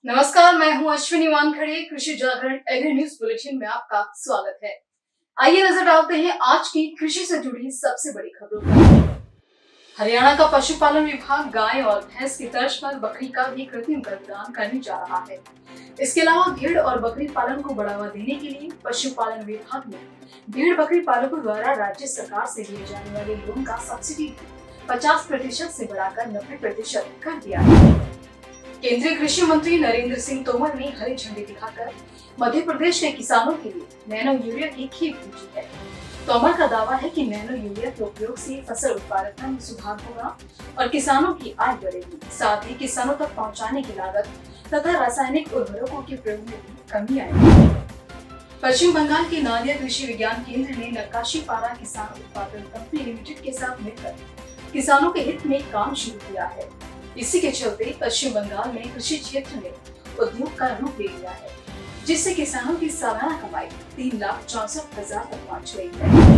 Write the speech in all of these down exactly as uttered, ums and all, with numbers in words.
नमस्कार, मैं हूं अश्विनी वानखड़े। कृषि जागरण एग्री न्यूज बुलेटिन में आपका स्वागत है। आइए नजर डालते हैं आज की कृषि से जुड़ी सबसे बड़ी खबरों पर। हरियाणा का पशुपालन विभाग गाय और भैंस की तर्ज पर बकरी का भी कृत्रिम गर्भधान करने जा रहा है। इसके अलावा भेड़ और बकरी पालन को बढ़ावा देने के लिए पशुपालन विभाग ने भेड़ बकरी पालकों द्वारा राज्य सरकार से लिए जाने वाले लोन का सब्सिडी पचास प्रतिशत से बढ़ाकर नब्बे प्रतिशत कर दिया है। केंद्रीय कृषि मंत्री नरेंद्र सिंह तोमर ने हरी झंडी दिखाकर मध्य प्रदेश के किसानों के लिए नैनो यूरिया की खेप भेजी है। तोमर का दावा है कि नैनो यूरिया के उपयोग से फसल उत्पादकता में सुधार होगा और किसानों की आय बढ़ेगी। साथ ही किसानों तक पहुंचाने की लागत तथा रासायनिक उर्वरकों के प्रयोग में भी कमी आएगी। पश्चिम बंगाल के नादिया कृषि विज्ञान केंद्र ने नक्काशी पारा किसान उत्पादन कंपनी लिमिटेड के साथ मिलकर किसानों के हित में काम शुरू किया है। इसी के चलते पश्चिम बंगाल में कृषि क्षेत्र में उद्योग का रूप ले लिया है, जिससे किसानों की सालाना कमाई तीन लाख चौसठ हजार तक पहुँच गई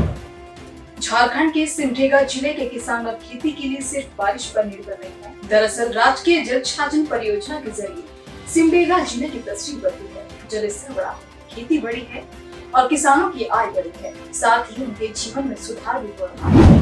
है। झारखंड के सिमडेगा जिले के किसान अब खेती के लिए सिर्फ बारिश पर निर्भर नहीं है। दरअसल राजकीय जल छाजन परियोजना के जरिए सिमडेगा जिले की तस्वीर बदली है। जल स्तर बढ़ा, खेती बढ़ी है और किसानों की आय बढ़ी है, साथ ही उनके जीवन में सुधार भी हो रहा है।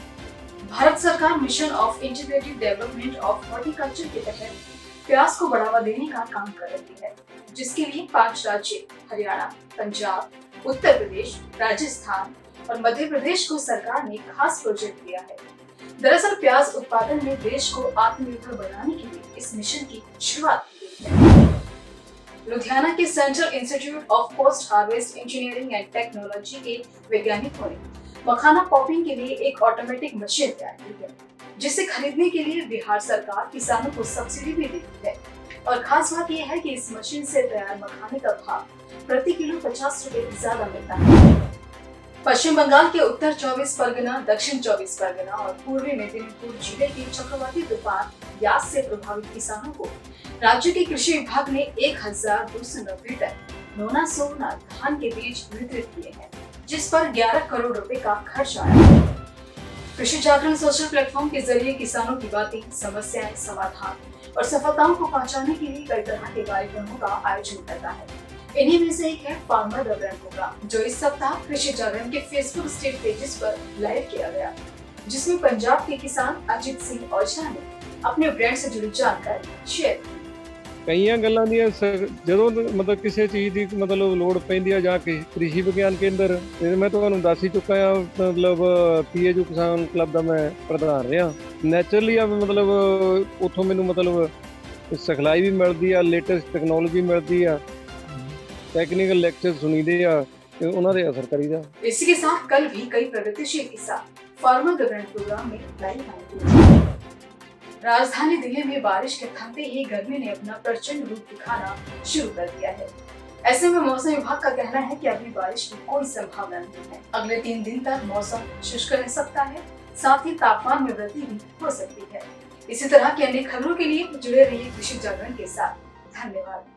भारत सरकार mission of integrated development of horticulture के तहत प्याज को बढ़ावा देने का काम कर रही है, जिसके लिए पांच राज्य हरियाणा, पंजाब, उत्तर प्रदेश, राजस्थान और मध्य प्रदेश को सरकार ने खास प्रोजेक्ट दिया है। दरअसल प्याज उत्पादन में देश को आत्मनिर्भर बनाने के लिए इस मिशन की शुरुआत की गई है। लुधियाना के central institute of post harvest engineering and technology के वैज्ञानिकों ने मखाना पॉपिंग के लिए एक ऑटोमेटिक मशीन तैयार की है, जिसे खरीदने के लिए बिहार सरकार किसानों को सब्सिडी भी देती है। और खास बात यह है कि इस मशीन से तैयार मखाने का भाव प्रति किलो पचास रुपए ज्यादा मिलता है। पश्चिम बंगाल के उत्तर चौबीस परगना, दक्षिण चौबीस परगना और पूर्वी मेदिनीपुर जिले के चक्रवाती तूफान यास से प्रभावित किसानों को राज्य के कृषि विभाग ने एक हजार दो सौ नब्बे टन नोना सोना धान के बीज वितरित किए हैं, जिस पर ग्यारह करोड़ रुपए का खर्च आया। कृषि जागरण सोशल प्लेटफॉर्म के जरिए किसानों की बातें, समस्याएं, समाधान और सफलताओं को पहुंचाने के लिए कई तरह के कार्यक्रमों का आयोजन करता है। इन्हीं में से एक है फार्मर द ब्रांड प्रोग्राम, जो इस सप्ताह कृषि जागरण के फेसबुक स्टेट पेजेस पर लाइव किया गया, जिसमें पंजाब के किसान अजीत सिंह औजला ने अपने ब्रांड से जुड़ी जानकारी शेयर की। ਕਈਆਂ ਗੱਲਾਂ ਦੀਆਂ ਜਦੋਂ ਮਤਲਬ ਕਿਸੇ ਚੀਜ਼ ਦੀ ਮਤਲਬ ਲੋੜ ਪੈਂਦੀ ਆ ਜਾ ਕੇ ਕ੍ਰਿਸ਼ੀ ਵਿਗਿਆਨ ਕੇਂਦਰ ਤੇ ਮੈਂ ਤੁਹਾਨੂੰ ਦੱਸ ਹੀ ਚੁੱਕਾ ਆ। ਮਤਲਬ ਪੀਏਯੂ ਕਿਸਾਨ ਕਲੱਬ ਦਾ ਮੈਂ ਪ੍ਰਧਾਨ ਰਿਹਾ। ਨੈਚੁਰਲੀ ਆ ਮਤਲਬ ਉੱਥੋਂ ਮੈਨੂੰ ਮਤਲਬ ਸਿਖਲਾਈ ਵੀ ਮਿਲਦੀ ਆ, ਲੇਟੈਸਟ ਟੈਕਨੋਲੋਜੀ ਮਿਲਦੀ ਆ, टेक्निकल लेक्चर सुनीदे या उन्होंने दे असर करीदा। इसी के साथ कल भी कई प्रगतिशील किसान फार्मर द ब्रांड प्रोग्राम में लाइव आए। राजधानी दिल्ली में बारिश के थमते ही गर्मी ने अपना प्रचंड रूप दिखाना शुरू कर दिया है। ऐसे में मौसम विभाग का कहना है कि अभी बारिश की कोई संभावना नहीं है। अगले तीन दिन तक मौसम शुष्क रह सकता है, साथ ही तापमान में वृद्धि भी हो सकती है। इसी तरह की अन्य खबरों के लिए जुड़े रहिए कृषि जागरण के साथ। धन्यवाद।